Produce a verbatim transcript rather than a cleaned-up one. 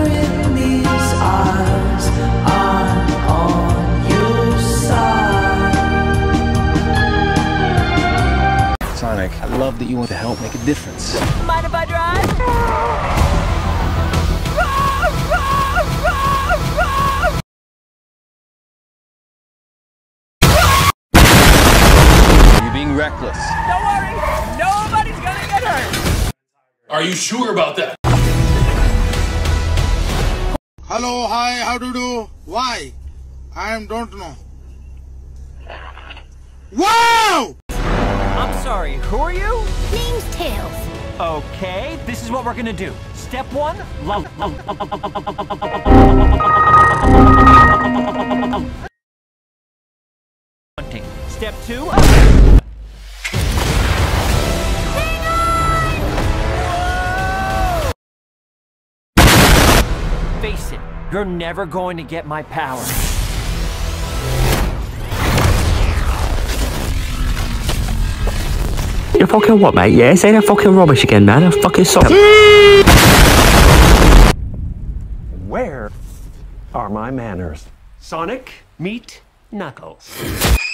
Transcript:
In these eyes, I'm on your side. Sonic, I love that you want to help make a difference. Mind if I drive? You're being reckless. Don't worry, nobody's gonna get hurt. Are you sure about that? Hello, hi, how do you do? Why? I don't know. Wow! I'm sorry, who are you? Name's Tails. Okay, this is what we're gonna do. Step one, love. Hunting. Step two. Face it, you're never going to get my power. You fucking what, mate? Yeah, say that fucking rubbish again, man. I'm fucking sorry. Where are my manners? Sonic, meet Knuckles.